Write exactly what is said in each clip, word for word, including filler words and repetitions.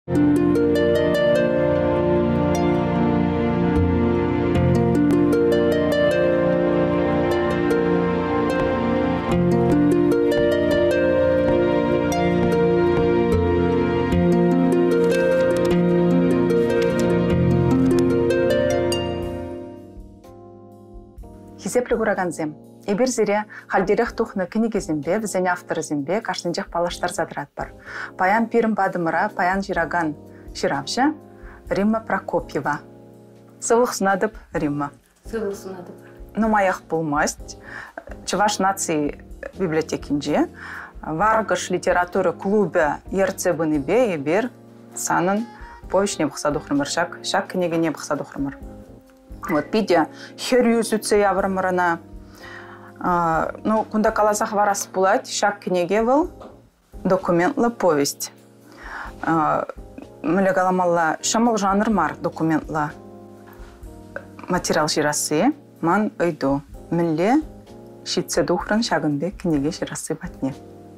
Хизеплі көраганзем. Ебір зере халдерек тухны книгезімбе, візен авторызімбе, кашнынжақ палаштар задрат бар. Паян пирім бадымыра, паян жираган жиравжа, Римма Прокопьева. Сылық сынадып Римма. Сылық сынадып. Нумаях болмасть. Чываш нации библиотекинже. Варгыш литературы клубе ерцебыныбе ебір санын повещне бұқсадуқрымыр. Шак, шак книгене бұқсадуқрымыр. Вот биде херюз үтсе яврымырына. Ну, кунда каласах варас пулать, шак книге был документлы повесть. Мілі галамалла шамыл жанр мар документлы материал жирасы, ман өйду. Мілі шитсе духрын шагынбе книге жирасы батне.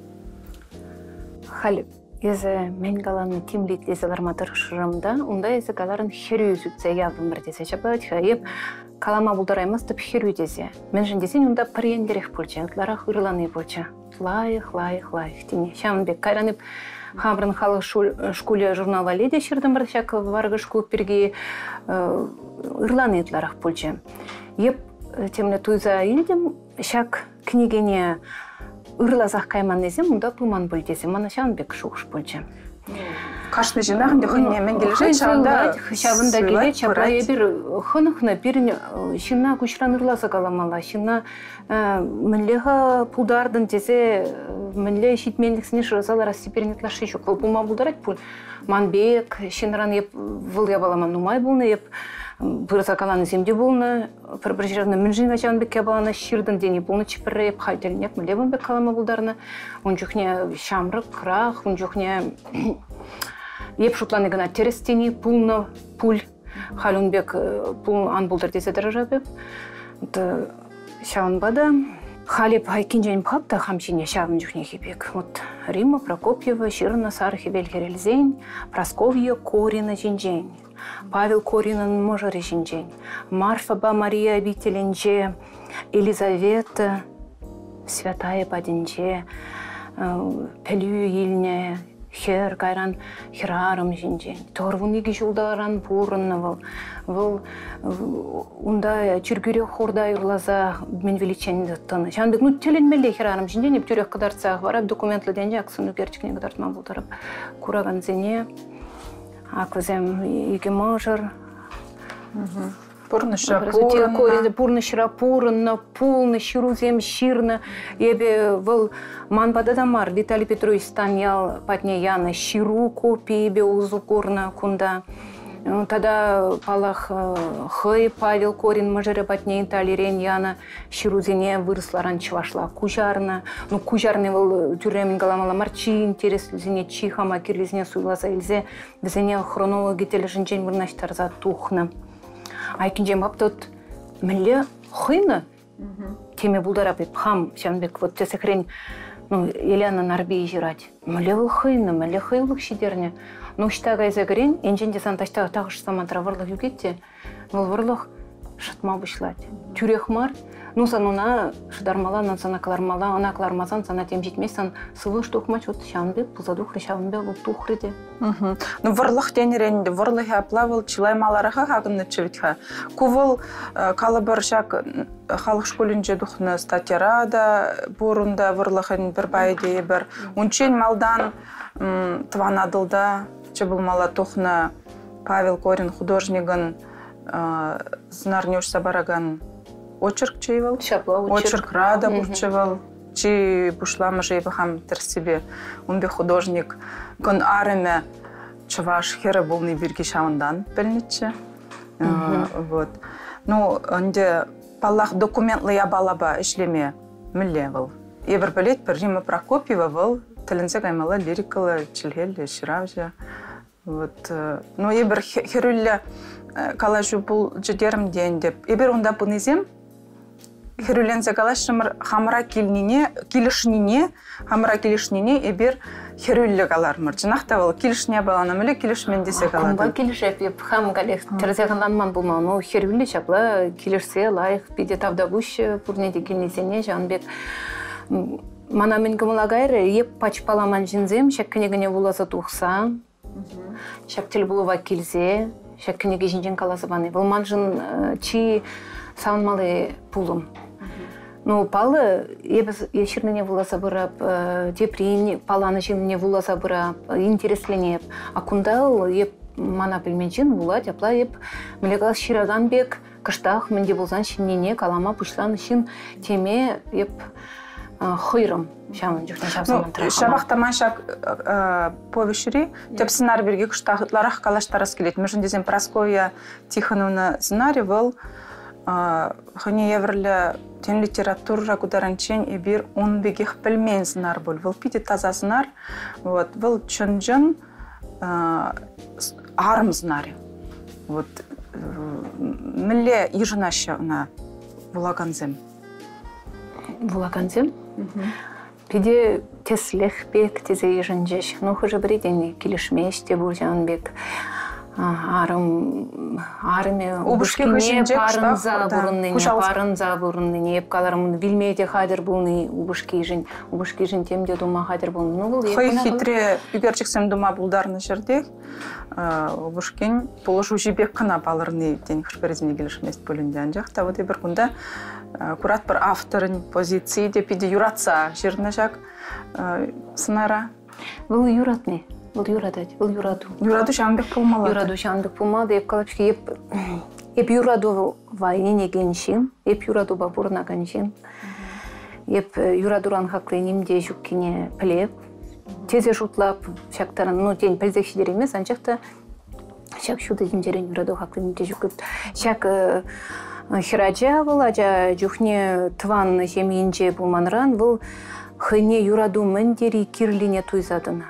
Халип, езі мен галаны кимлит езіларматыр шырымда, онда езі галарын херюз үтсе яврымыр десе шабат, еп калама бұлдараймыз тіп херю дезе. Мен жын десен, онда парендерек пульча, ұтларақ ұрланы пульча. Лайық, лайық, лайық. Тене, шамынбек кайранып, Хамрын халық школе журнал валеде шырдым бір шак варғы школ перге ұрланы ұтларақ пульча. Еп, темле туйза елдім, шак книгене ұрлазақ кайман десем, онда пұлман бұл десем, мана шамынбек шуғыш пульча. Қашны жинағын де хүнне мен келешек шағында шағында келе чапла ебір хынықны бірін шынна күшран ұрласа каламала, шынна мінлеға пұлдардың десе мінле шитменліксіне шырасалар асипернетлашы жоқ. Бұл бұлма бұлдарат пұл. Манбек, шынран еп выл ябаламан нумай болны, еп бұрса каланы земде болны, бір-бір жеріне мінжін ғачан бек ябаланы шырдың дені болны чіпірі еп қайтелінек мінле бек калама бұлдарына. Он жүхне шамрық, қырақ, он жүхне еп шутланы гына терестени пулны пуль халунбек пул ан булдыр десе дыржабек. Шаунбада халип айкинжен папта хамшине шавын жүхне хибек. Вот Римма Прокопьева ширна сар хибел херелзень, Просковья Корина жинжень, Павел Коринын можары жинжень, Марфаба Мария обителенже, Елизавета святая паденже, Пелю елне хер кайран херарым жинжен. Торвуниги жулдаран бурынны был. Был унда чүргүре хорда юрлаза мен величен даттаны. Шандык ну теленмеле херарым жинжен, еп түрек кадарцах барап документлы денже аксыну керчикне кадартма булдарып. Кураган зене, аквазем иге можыр. Пурны шрапурынна. Пурны шрапурынна, пулны, ширузем, ширны. Ебе был манбададамар Виталий Петрович Станял патне яны ширу копии бе узукурна кунда. Тогда палах хэй Павел Корин мажере патне Италирен яна ширузене выросларан чывашла кужарна. Ну кужарный был тюремин галамала марчи интерес зене чихама кирлизне суйласа илзе зене хронологи тележинчен вырнаштарза тухна. Айкинжем аптот мілі хыйны теме бұлдарап еп хам шамбек вот тесекрен ну Елена Нарбей жирать. Мілі бұл хыйны, мілі хыйлық шидерне. Ну штага айзагрен, енженде сан таштағы тағыш самантра варлық югетте, бұл варлық шатма бұшлать. Тюрех мар, ну сануна шыдармала, нан сана калармала, ана калармазан сана тем жетмес, сан сылы штуқмач вот шамбек, пұзадуқры шамбек, бұл тухрыде. Ну варлық денеренде, варлығы аплавыл, чилаймаларыға хағынны чевітха. Кувыл калабар шак халық школінже дұхны статьярада, бұрында варлығын бір байде бір. Унчен малдан тванадылда, чебылмала тухны Павел Корин художнигын знарнеуш сабараган очерк чейвал. Очерк рада бурчевал. Чи бушламы жейбі хам терсебе. Унбе художник кон арыме чываш хері болны бірге шауындан білнетші. Вот. Ну, онде паллах документлы ябалаба ішлеме мүлле был. Ебір білет бір Римма Прокопьева был. Тілінсе каймала лирикалы, чилхелі, ширавжа. Вот. Ну, ебір херулі калажу бұл жидерім ден деп. Ебір онда бұнызем херюлензе галашымыр хамыра килнине, килишнине, хамыра килишнине эбир херюлле галармыр. Жинақта ол килишне баланам эле килишмен десе галады. Кумга килишеп, еп хам галех терзеганланман булма. Ну херюлле шапла килишсе лайх биде тавда буш пурне дегенесене жанбек. Мана мен гымлагайры еп пачпаламан жинзем, шаккенегене буласа тухса, шактел булова килзе, шаккенеге жинжен каласыбаны. Бұл манжын чи саунмалы пулым. Ну, палы ебіз ешірнене вуласа бұрап, деприн паланы жинне вуласа бұрап, интересленеп. А кундал еп мана білменжін вулат, япла еп мілегал шираган бек, кыштақ мінде болзан шиннене калама пушлан шин теме еп хойрым. Шабақтаман шак повешіри, теп сценарий берге кыштақларақ калаштарас келет. Межін дезен Прасковья Тихоновна сценарий был хыне еврлі тен литература кударанчен и бир он бегих пельмен знар был. Выл пити таза знар, вот, выл чынжын арм знари. Вот, міле ежінаші на вулаганзем. Вулаганзем? Пиде теслех бек тезе ежінжеш. Ну, хыжы бірден келішмеш те буржан бек. Арым, арыме, убышкине парын за бурынныне, парын за бурынныне, еп каларым вилмейде хадыр булны убышки жын, убышки жын темде дума хадыр булны. Хой хитре үгерчексем дума булдарны жерде, убышкин положу жибек кына балырны ден хышперезіне келішмест бөлінде анжақта. Вот ебір күнда курат бір авторын позиции депиде юратса жеріне жак сынара. Бұл юратны. Бұл юрадать, бұл юраду. Юраду шамбек пулмалады. Юраду шамбек пулмалады. Еп калапшки, еп, еп юраду вайнине геншин, еп юраду бабурна геншин. Еп юрадуран хақлы немде жүккене пілеп. Тезе жұтлап, шақтарын, ну, ден пілзекшідер емес, аншақта шақ шуды жемдерен юраду хақлы немде жүккіп. Шақ хираджа бұл, ажа жүхне тван жемейінже бұлманран, бұл хыне юраду міндері кирлине туйзадына.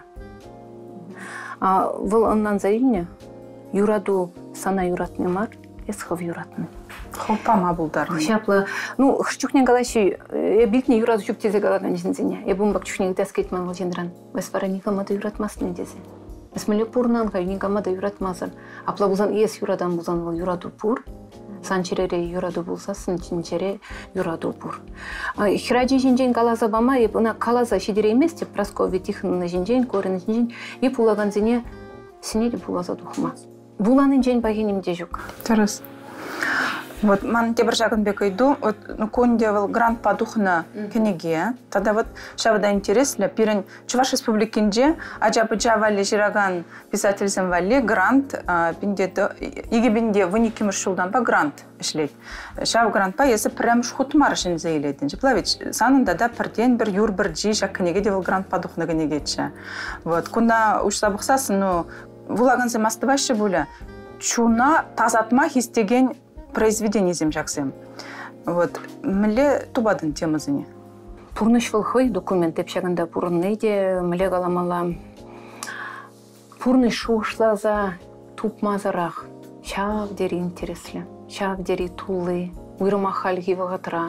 Выл оннан заилне юраду сана юратны мар, есхов юратны. Холпама булдарны. Шаплы, ну, хшчухне галаши, бикне юраду жүк тезе галаган жинзене. Ебумбак чухне гдаскетман вал жиндран. Веспара никамада юратмасны дезе. Весмеле пурнан хай никамада юратмазар. Апла бузан ес юрадан бузан вал юраду пур. Санчерере юраду булса, сынчинчере юраду пур. Хираджи жинжен калаза бама, еп она калаза шидере емес, теп Прасковья Тихоновна жинжен, Корин жинжен, еп улаган зене синере булаза духма. Буланын жен багенемде жүк. Тарас. Вот, ман те бір жағын бек айду, вот, ну, конде вал грант по духна книге, тогда вот, шавада интересно, пирен Чуваш республикинже, аджабы джавали жираган писательзем вали, грант, пинде, иги бинде выники мыршулдан па грант ішлейд. Шав грант па, есі прям шхутмар жын зейлейдін. Жеплавич, санында да бірден бір юр бір жи жа книге де вал грант по духна книгече. Вот, кунда уж сабықсасын, ну, вулаганзем астывашы буля, чуна тазатма хистеген произведение земжаксем. Вот, мле тубадын темазыне. Пурныш вылхой документ епшаганда пурнейде мле галамала. Пурныш ушлаза тупмазарах. Шав дери интересле, шав дери тулы, уйрымахаль гивагатра.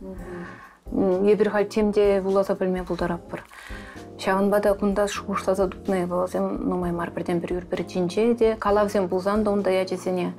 Ебір темде вулаза білме бұлдараппыр. Шағын бада күнда шушлаза дупнай балазем, нумай мар бірден бір юр бір жинже де, калавзем бұлзан да онда яжесене.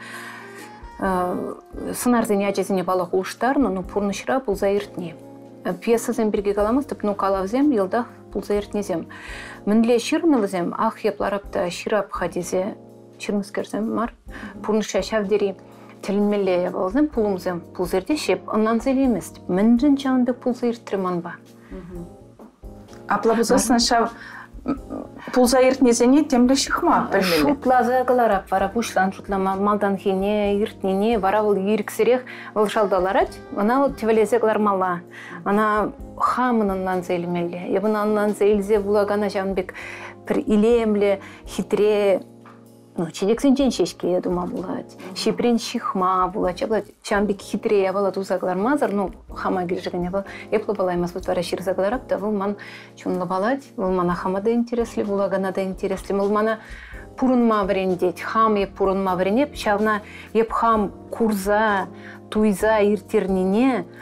Сынар зене ажезіне балық ұштар, но пұрнышыра бұл заиртне. Пьесазем бірге каламыз, тіп ну калавзем, елдақ бұл заиртнезем. Мінле шырнылызем, ақ епларапта шырап хадезе, шырмызкерзем мар, пұрныша шавдері тілінмеле балызем, пұлымзем, бұл зерде шеп, оннан зелеміз. Мінжін жанды бұл заирттірман ба. Аплабызасын шав пулза иртнезене темле шықма білмелі. Шутлаза кыларап, вара пушлан шутлама малдан хене, иртнене, вара ол еріксірек ол шалдаларат, она вот тевелезе кылар мала. Она хамынынан зейлмелі. Ебынанынан зейлзе булагана жанбек бір илемле, хитре, ну, чедексен жен шешке, я думаю, булат. Шипрен шихма булат, чамбек хитре я была туза кылар мазар, ну, хама келжігіне был. Еплы балаймас бұт вара ширза кыларап, да, бұл ман чунлы балат, бұл мана хамада интересли, булагана да интересли, бұл мана пурынма варендет, хам еп пурынма варенеп, шавна еп хам курза, туйза иртернене,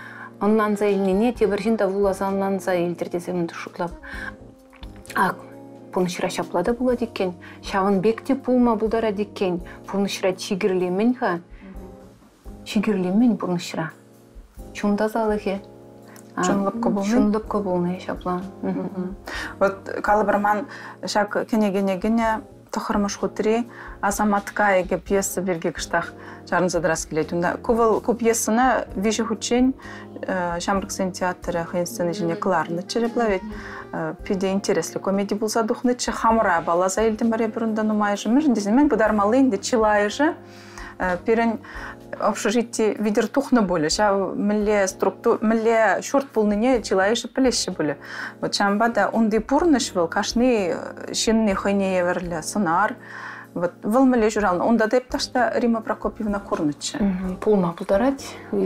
оннан за илнине тебіржін да вулаза оннан за илдердеземді шутлап. А пуншыра шаплада була декен, шавын бекте пулма булдара декен, пуншыра чигірлемен ха, чигірлемен пуншыра. Чунда залығы. Чунлап кобылны? Чунлап кобылны шапла. Вот калыбырман шак кене-гене-гене тохырмыш хутри азаматка еге пьеса берге кыштах жарын задрас келет. Кувал ку пьесаны вижу хучень Шамрыксын театры хынсыны жіне кларны череплавет. Пиде интересли комедия булса духнычы хамра балаза елден баре бұрында нумай жымыр. Деземен бұдармалы енді чилай жы. Пирен общежитие видер тухны боле. Ша милле структур, милле шорт полныне чилайшы пілеші боле. Вот шамбада онды пурныш был, кашны шинны хыне еверлі сынар. Вот выл милле журалны. Онда деп ташта Рима Прокопьевна Курнычы. Пулма пулдарать.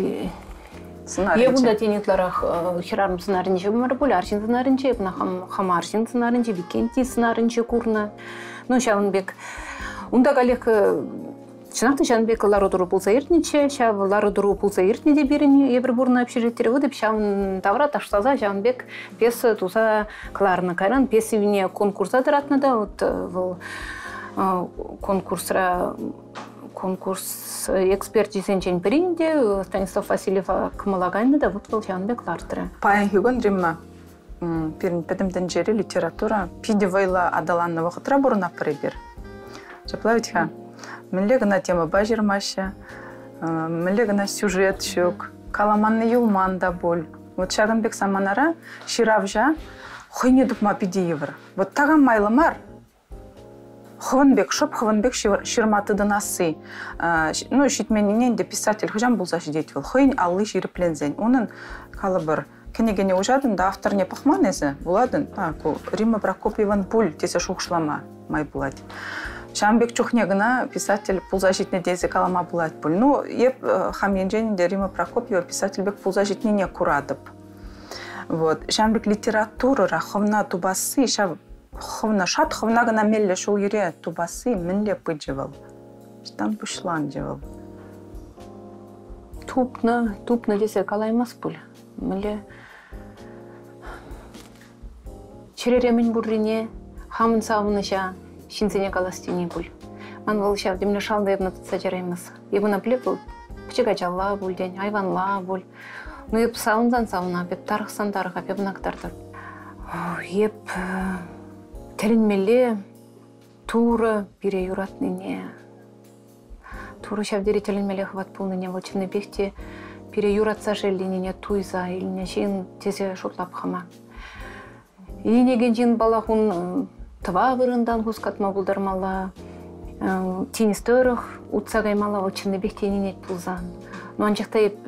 Я буду тенетларах хирарм сценаринче бумар боле, аршин сценаринче, бна хам аршин сценаринче, викенти сценаринче курна. Ну, шавынбек. Унда галек Чынакты Жанбек ларудуру пулса иртниче, шав ларудуру пулса иртниде берини ебір-бурна общежитері өдіп шавын тавра таштаза Жанбек пьеса туса кларны кайран пьесивіне конкурса дыратны да, вот бұл конкурсра конкурс эксперт жесенчен перинде Станислав Васильев кымалагайны да, вот бұл Жанбек лардыры. Паян хюгон Римма пирин педімден жері литература пиде вайла адаланны вақытра бұрына прибер. Жаплавить ха? Мілі гына тема бажырмашы, мілі гына сюжет шөк, каламанны юлман да бол. Вот Шагынбек саманара ширавжа хойне дұпма пиде евір. Вот тағам майлымар, Хывынбек, шоп Хывынбек ширматыдын асы. Ну, шитменінен де писатель хыжам болса жидет выл. Хойн аллы жиріплензен. Оның калыбыр кенегене ужадын да автор не пахман езі. Буладын, Рима Прокопьеван пуль тесе шуқшлама май болады. Шамбек чухнегына писатель пулза житне дезе калама булат пуль. Ну, еп хамьенженінде Рима Прокопьева писательбек пулза житнене курадып. Вот. Шамбек литература ховна тубасы, шав ховна шат ховна гына мелле шул ере тубасы мінле пыджевал. Штан пушлан жевал. Тупна, тупна десе калаймас пуль. Міле череремін буррине, хамын савыныша, шинцене каластине буль. Ман ол шав демле шалды ебна тұтса жараймыз. Ебіна біле бұл пчега жалла буль ден, айванла буль. Ну еп сауынзан сауына, беп тарықсан тарыға, беп нақтарды. Еп тәлінмелі туры бире юратныне. Туры шавдері тәлінмелі хват пулныне, волчыны бекте бире юратса желденіне туйза, иліне жин тезе шутлап хама. Илінеген жин балахун тыва вырындан хускатма булдармала, тенистörөх утсагаймала волчыны бектеніне пулзан. Но анчақта еп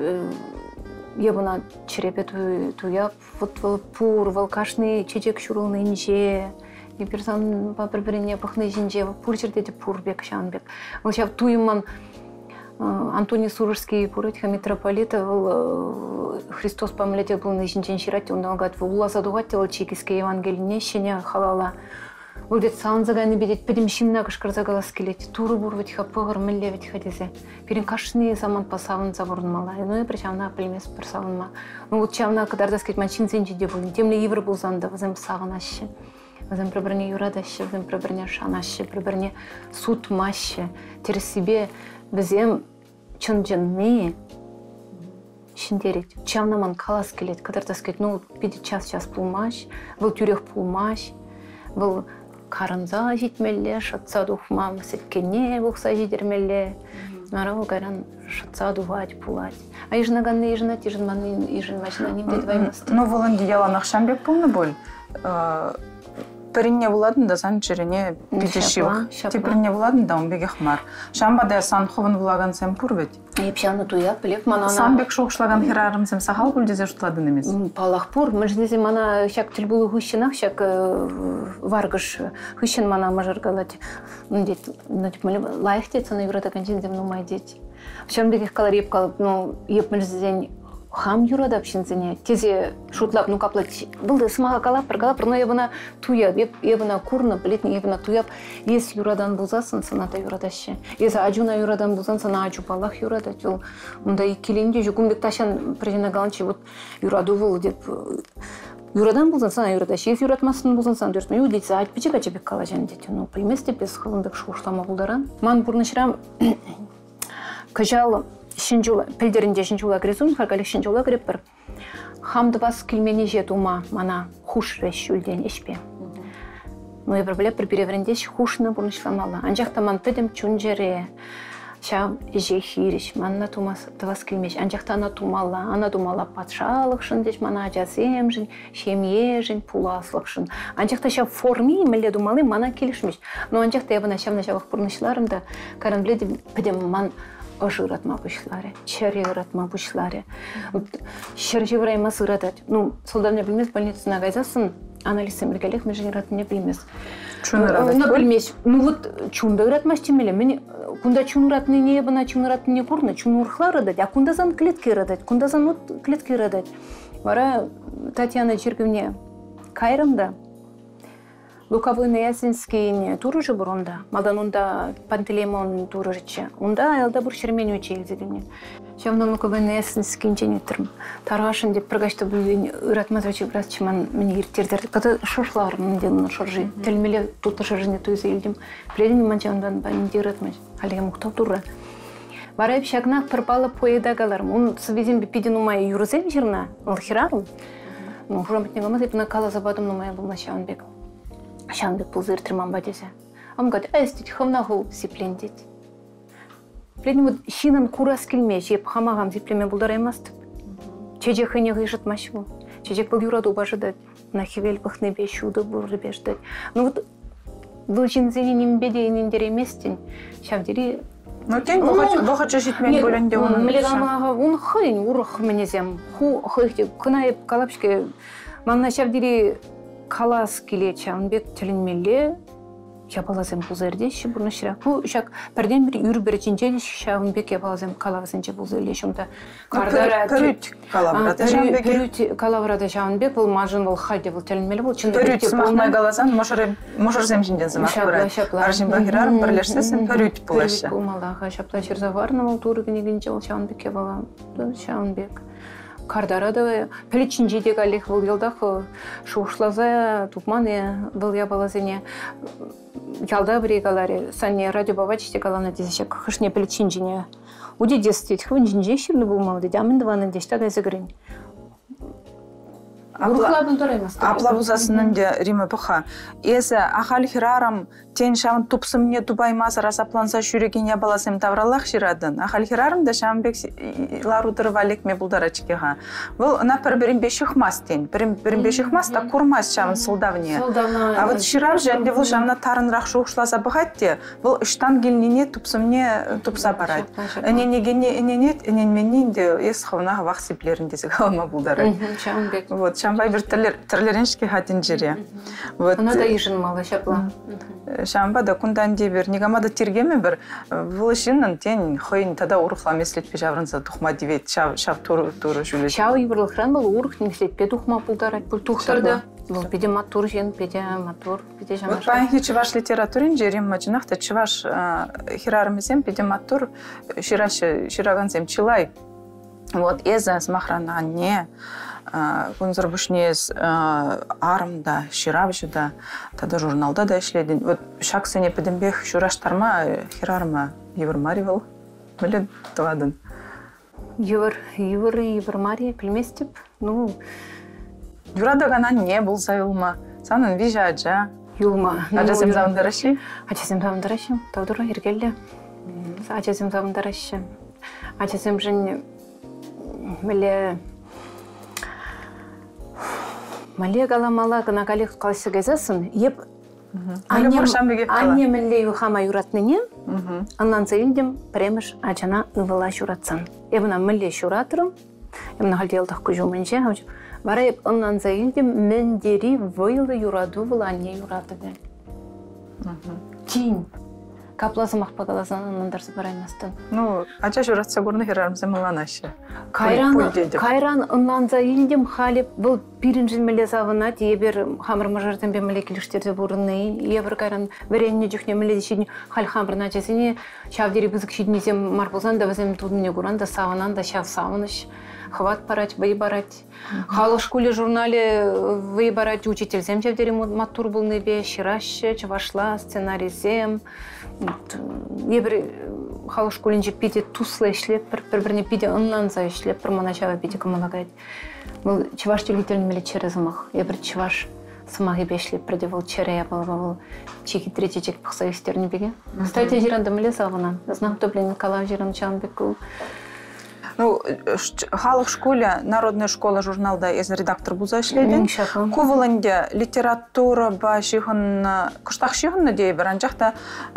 ебіна черепе туяп, вот выл пур, волкашны чечек шурылны инже, еперсан бір-біріне пықны жинже, пур жердеді пур бек, шанбек. Ол шав туйыман Антоний Сурожский пуретха митрополита Христос помилетел был на жинчен ширати, он говорит, ула задувать тел чекиской евангелие щеня халала. Он говорит, сан загайны бедет, педем щинна кашкар загалас келет, туру бурвать хапагар миллевать ходизе. Перен кашны саман пасаван завурн мала, ну и причавна племес персаван ма. Ну вот чавна кадарда сказать мачин зенчи дебулин, тем ли евро был занда, возем саванаще. Возем пробране юрадаще, возем пробране шанаще, пробране суд маще, терес себе Бізем чын-жынны шындерек. Чавнаман калас келет, кадарда келет, ну, биде час-час пулмаш, бұл тюрех пулмаш, бұл карынза жетмелі, шатса духмам, сеткене бұқса жетермелі, нарау кайран шатса духать, пулать. А ежнаганны ежнат, ежнманы ежнмачна не дед ваймасты. Ну, воланди яла нахшамбек пулны боль. Перинне владын да сан черене бидешивых. Теперне владын да он беге хмар. Шамбада сан ховын влаган сем пурвет. Епшаны туя, білеп манана... Санбек шоқшлаган хирарым сем сахал бүлдезе жұтладын емес. Палақ пур, мүждезе мана шак тілбулы хүшінақ, шак варгыш хүшін мана мажаргалады. Лайық дет, сана юрата кончен зем нумай дет. Шам беге қалар еп қалып, еп мүждезен хам юрадап шинзене тезе шутлап ну каплат булды смага калапыр калапыр но ебана туя ебана курны билетни ебана туяп ес юрадан булзасын саната юрадашы ес ажуна юрадан булзан сана ажу балах юрада жол мында икиленде жукумбек ташан прежина галанчи вот юрадувул деп юрадан булзан сана юрадашы ес юратмасын булзан сана дөртме ю дейсе айтпычы качебек калажан дейт ну примес деп без хылымбек шушлама булдаран ман бурнышрам кажал шинжула пилдеринде шинжула грезун харгали шинжула греп бір хамдыбас килмени жет ума мана хуш решүлден ешпе ну я проблем бір переверендеш хушны бурнышламала анжакта ман педем чунжере ша же хириш манна тумас тывас килмеш анжакта ана тумала ана думала патшалыкшын деш мана ажасемжин шемьежин пуласлыкшын анжакта ша форми меле думалы мана келишмеш но анжакта я бана шамна шабак бурнышларымда карамбледи педем ман Оши уратма бушларе, черри уратма бушларе. Черри врайма суратать. Ну, солдатне билмес больница нагайзасын, анализ эмиргалех межин ратне билмес. Чун уратать? Ну, билмес. Ну вот чунда уратмаш чимеле. Мен кунда чун уратны не бана чун уратны не курны, чун урхла радать, а кунда сан клетки радать, кунда сан вот клетки радать. Вара Татьяна Черговне кайрымда. Луковый Ясинский туры же был онда, малдан онда Пантелеймон туры жече. Онда аялда бір шермен өче елзедіне. Шамдан Луковый Ясинский инчен өттірім. Тарғашын деп біргашты бұл ұратмаз өче біраз чыман мені ертердер. Каты шыршлар мінден шыржи. Телмеле тұтты шыржыне тойзы елдім. Біледім манчандан ба менде ұратмаз. Халеге мұқтау туры. Барайып шагнақ пырпалы поедагаларым. Он свезен бепеден умай юрызем жерна, алхирарым. Ну, хужамытнегамыз епіна кала забадым нумай бұл нашауын бек. Шанбек пулзыр триман бадезе. Ам гад эстить хавнаху сиплендит. Пледни вот шинан курас килме, жеп хамагам зиплеме булдараймаст. Чеже хыне гыжат машву. Чежек был юраду бажадать. На хивель пахне бешуды был ребеждать. Ну вот был жинзени нимбеде ининдере местень. Шавдери. Ну тень бохача житмен боленде он. Мелегамага он хын урх менезем. Ху хыхте кынай калапшке. Манна шавдери Калас келечан бек тілінмелі япалазым бұлзердеші бұрны шырақ. Бұл шак бірден бір үйір бірічінчен шағын бек япалазым калавызынче бұлзерлі шымда. Пөріт калаврада шағын бек? Пөріт калаврада шағын бек, бұл мажын бұл хайде бұл тілінмелі бұл. Пөріт смақмай қалазан, мұшырзем жінден зымақ бұрай. Аржын бағырарым бірлерсесін пөріт бұлашы. Пөріт бұлмалаға шапта шырзаварны бұл туры гінегінче ол шағын бек япала. Шағын бек. Кардарада пеличинжидег алих был елдах шушлаза тупманы был я балазене ялда бригаларе санне радио бабачите галана десешек хышне пеличинжине уди десять хвинжинже ширны был молоды дамын дваны дешта газагрин Аплабузасының де риме бұқа. Есі ахал хирарам тен шағын тупсымне тупаймасы расапланса шүрегене баласым тавралақ ширадын. Ахал хирарам да шағын бек ларудыр валек ме бұлдара чекеға. Бұл на бір-бірін бешіқмас тен. Бірін бешіқмас та курмас шағын сылдавне. А вот ширар жәнде бұл шағына тарынырақ шуғышласа бұғат де, бұл үштан келнене тупсымне тупса барад. Эненегене эненет, эненменен де ес қаунаға вақ сеплеріндесі қалма бұлдара. Вот, Шамбай бір тірлеріншке хатын жире. Она да ежін мала шапла. Шамба да күндан де бір, негамада тергеме бір, бұл ішіннің тен қойын тада ұрықла меслетпе жаврынса тұқма девет, шав туры жүлет. Шау ебірлықран бұл ұрық меслетпе тұқма бұлдарат, бұл тұқтарды. Бұл педе матур жен, педе матур, педе жамаш. Вот байынхи чываш литературин жерим мачынақта чываш хирарымызем педе матур шираганзем чилай. Вот еза смахрана не. Күнзір бүшінез арымда, ширавжыда, тада журналда да ішледін. Вот шак сене педімбек шураштарма, хирарма евірмари был, білі тұғадын? Евір, евір, евірмари, білместіп, ну... Юрада ғана не бұл сайылма, санын вижа аджа. Юлма. Аджасым завындарашы? Аджасым завындарашы, таудыра ергелі. Аджасым завындарашы. Аджасым жын, біле... Мале галамала гына галих қалысы газасын, еп анне мілле юхама юратныне, аннан заилдім премеш ачана ывала шуратсан. Ебіна мілле шуратырым, ебіна халделдақ күжумынше, бара еп аннан заилдім міндері вайлы юраду выл анне юратыды. Тин. каплазымақ пагалазан анандарсы бараймастын. Ну, ача журатса горны херармызы мыланашы. Кайран, кайран ынланза илдем халип, бұл биринжин меле завынат, ебер хамыр мажардан бе меле келіштерді бұрынны, ебір кайран веренне жүхне меле дешеден хал хамыр начасыне, шавдері бізік шеднезем марбузан да візем тудыне гуран да савынан да шав савыныш. Хват парать, выборать. Хала школе журнале выборать учитель зем чевдери матур был небе, щираще, чавашла, сценарий зем. Ебір хала школе пиде туслы шлеп, бір-біріне пиде ынланза шлеп, бір маначава пиде кымалагает. Бұл чаваш телителін меле чере замах. Ебір чаваш самах ебе шлеп, бірде бұл чере я был, был чеки третий чек пықса естеріне беге. Кстати, жиранда меле завынан. Знам, то, блин, калав жиран чан бекул. Ну, халық школе, народная школа журналда ез редактор бұза ішлейден. Ковылынде литература ба шиғын, күштақ шиғынны дей бір анжақта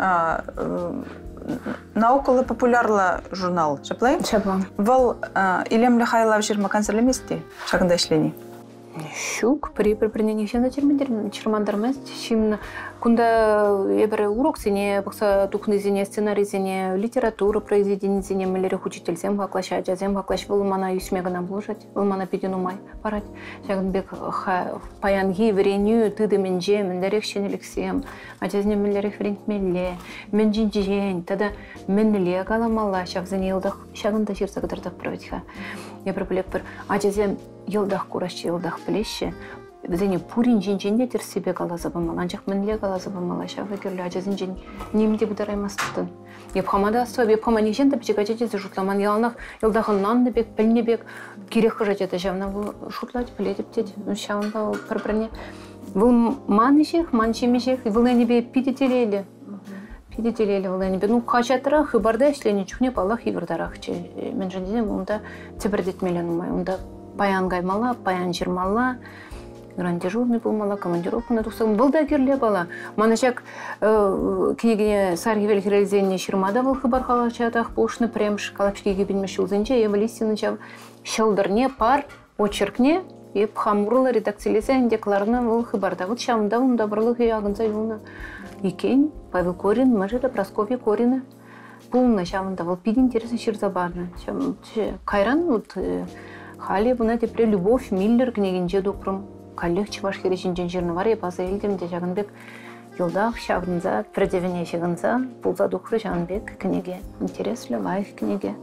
наукалы популярлы журнал. Шаплай? Шаплай. Бұл илемлі қайлав жирма консерлеместе шағында ішлейні? Шук, при припринении все на чермандармес, чем кунда ебре урок зене, бокса тухны зене, сценарий зене, литература произведение зене, мелерих учитель зем хаклаша, зем хаклаш был мана юсмега наблужать, был мана пидену май парать, шаган бек паянги вреню, ты да менже, мендерих щенелексем, а жазне мелерих врент мелле, менжинжень, тогда менле галамала, шаг зене елдах, шаган да ширса гадардах правитха. Я пропилек пер, а жазем елдах курашчы, елдах плеще, зене пурин жинженде тер себе галаза бамал, анчах менле галаза бамал, шавы керлі, а жазен жен немде бұдараймастын. Епхамада асуап, епхамани жен тапчек ачачезе жутламан ялнах, елдахын нанды бек, піліне бек, керек қыжачеті жавна бұл шутлать, пілетіп тет, шавында пір-біріне. Бұл маны жех, ман шеме жех, бұл әнебе пидетелелі. Пидетелелі бұл әнебе. Ну, қачатыра, хыбарда ішлені чухне палах евірдарақ. Мен жанденем, онда тебірдетмелен умай, онда паян гаймала, паян жирмала, гран дежурный болмала, командировка на тухсам. Был да керле бала. Манашак княгиня Саргивель Хирельзенне ширмада был хыбар халачатах, пошны премш, калапшки гибельмеші узенче, ебі листины чав шылдырне пар, очеркне, еп хамурлы редакциялесе индекларына был хыбарда. Вот шамда онда барлық ягынса юлна. Икень, Павел Корин, Мажида, Прасковья Корина. Полна шамда был пид интересы ширзабарна. Кайран, вот хали буна тепре Любовь Миллер княгинче докрым. Каллех чываш херечинчен жерны бар, епаза елдерінде жағынбек елдақ шағынза, предевене шағынза, пулза докры жағынбек книге. Интереслі, лайық книге.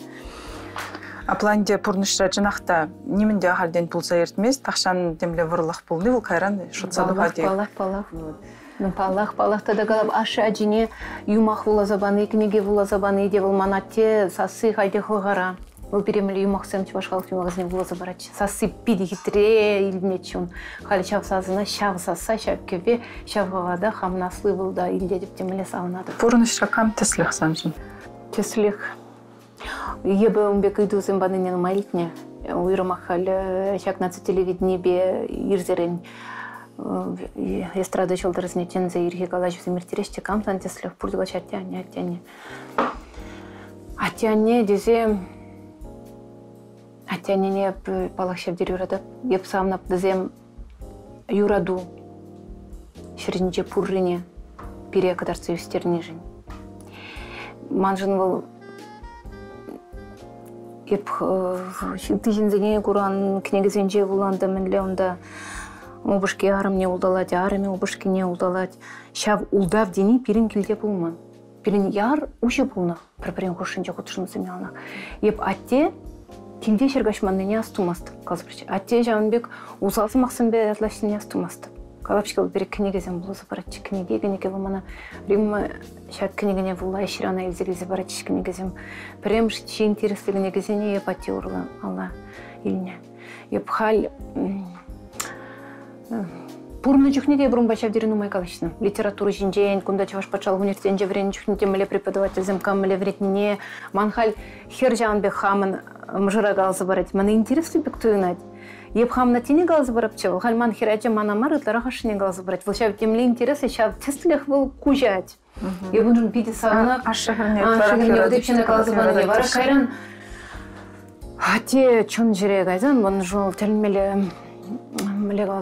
А планде пұрнышра жынақта немінде ағарден пулза ертмес, тақшан демле вырлақ пулны, ол кайран шутсадуға дейік. Палақ, палақ, палақ. Палақ, палақ, тада қалап ашы әжіне юмақ вулазабаны, книге вулазабаны, де бұл манатте сасы қайды қылғара. Ол беремелі юмақ сәм чывашқалық юмағызне вулазабарач. Сасы пиді хитре илднечун. Қалі шав сазына шав саса, шав кебе, шав ғавада хамнаслы бұлда илдедіп демеле сауынады. Пұрнышра кам теслих самжын? Теслих. Ебі өмбек үйдузын банынен майлитне. Уйрымақ қалі шакнацы телевидне бе ирзерен эстрада чолдырызне тензе ирге калажы зимиртереште камсан теслих пұрдыға чаттяне, аттяне. Аттяне дезе Аттяне палақ шевдер юрады. Еп самнап дезем юраду. Шырынче пуррине пире кадарцы юстерне жын. Манжын был еп тыжынзене куран княгызенче буланды мінле онда обышке арымне улдалать, арыме обышке не улдалать. Шав улдав дени пирин келде булман. Пирин яр уши булна. Прапрен хушынче кутышын сымелна. Еп атте Килде шергашманны не астумасты. Атте жанбек узалсы мақсын бе атлашын не астумасты. Калапшкал берек книгезен бұлызы баратшы книге, генеке бұмана Римма шат книгене бұлла ешірана елзелезе баратшы книгезен. Прем ши интересы книгезене еп атте урла алла иліне. Еп хал Пурны чухнеде бұрын бачавдерін умай калышны. Литература жинжен, кунда чаваш пачал университен жеврен чухнеде міле преподаватель земкам міле вретнине. Манхаль хер жан бек хамын мжыра галзы барать. Маны интереслі бек туынать. Еп хамна тіне галзы барапчы. Хал ман херачы манамар ытлара хашыне галзы барать. Выл шав темле интересы шав тестлех был кужать. Еп ұнжын пиде сағына. Ашығырне Ашығырне өдепшіне галзы барады. Вара кайран. Ате чон жире гайзан, вон жол телмеле міле галзы.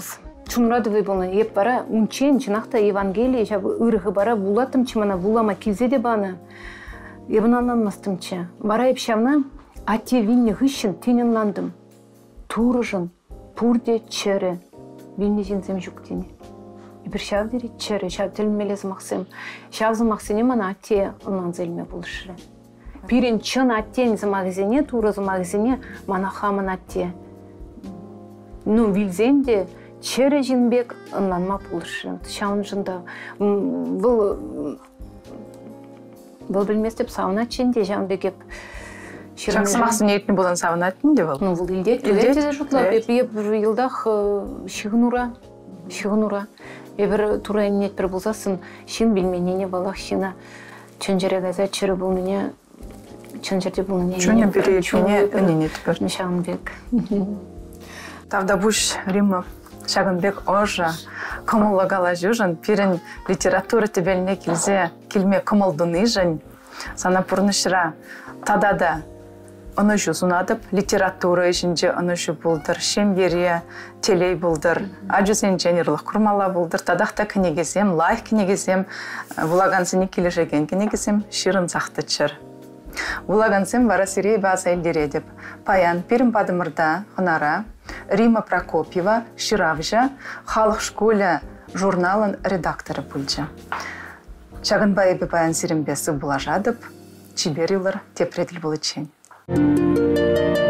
чунрадывый болны еп бара унчен чынакта Евангелие жабы ыргы бара булатым чымана булама килзе де баны ебананмастымчы бара еп шавна ате винни гыщын тененландым турыжын пурде чере винни жинзем жуктини бир шав дери чере шав телмелез максым шавзы максыне мана ате онан зелме булышыры пирин чын аттен зымагызене туры зымагызене мана хамын атте ну вилзенде чере жинбек ынланма булышыры шавын жында бұл бұл білмес деп сауна ченде жамбек еп Жақсы мақсын етін болан савынатын де бұл? Ну, бұл илдет, илдет де жұтлап. Еп бір елдақ шығынура, шығынура. Ебір тура әнет бір болсасын, шын білменене балақ шына. Чөнжері ғаза чыры бұл мене, чөнжерде бұл мене. Чөне бірі чөне әненет бір. Шағынбек. Тавда бұш Римма Шағынбек ожа, комылы ғала жүжін, пирін литература тебеліне келзе, келме комылдыны жын. Сана пұрнышыра, тадада оны жүзунадып, литература ішінде оны жу болдыр, шемберия, телей болдыр, аджузен женерлық құрмала болдыр, тадақта кінегізем, лайх кінегізем, вулагансыне келешеген кінегізем, ширын сақтычыр. Вулагансым бара сирей база елдер едіп, паян пирім бадымырда ғынара, Рима Прокопьева, Ширавжа, халық школы журналын редакторы бүлжі. Шағынбай ебі паян сирім бесі бұла жадып, чиберилар тепреділ бұл için.